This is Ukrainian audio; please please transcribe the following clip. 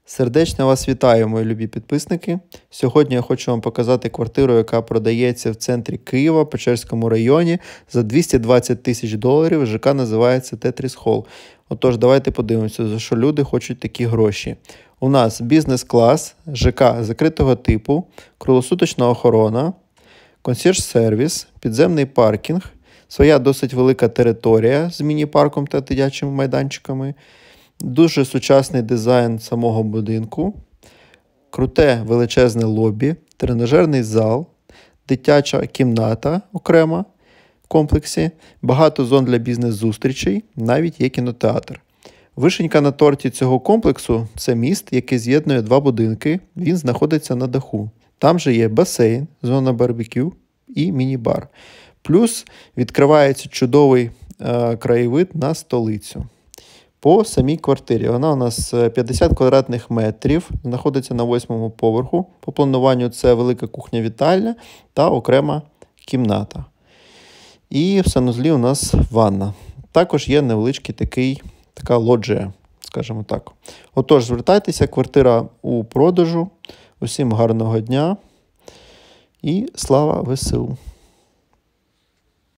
Сердечно вас вітаю, мої любі підписники. Сьогодні я хочу вам показати квартиру, яка продається в центрі Києва, Печерському районі за $220 тисяч. ЖК називається Тетріс Холл. Отож, давайте подивимося, за що люди хочуть такі гроші. У нас бізнес-клас, ЖК закритого типу, круглосуточна охорона, консьєрж-сервіс, підземний паркінг, своя досить велика територія з міні-парком та дитячими майданчиками, дуже сучасний дизайн самого будинку, круте величезне лобі, тренажерний зал, дитяча кімната окрема в комплексі, багато зон для бізнес-зустрічей, навіть є кінотеатр. Вишенька на торті цього комплексу – це міст, який з'єднує два будинки, він знаходиться на даху. Там же є басейн, зона барбекю і міні-бар. Плюс відкривається чудовий краєвид на столицю. По самій квартирі. Вона у нас 50 квадратних метрів, знаходиться на 8-му поверху. По плануванню це велика кухня-вітальня та окрема кімната. І в санузлі у нас ванна. Також є невеличкий така лоджія, скажімо так. Отож, звертайтеся, квартира у продажу. Усім гарного дня і слава ВСУ!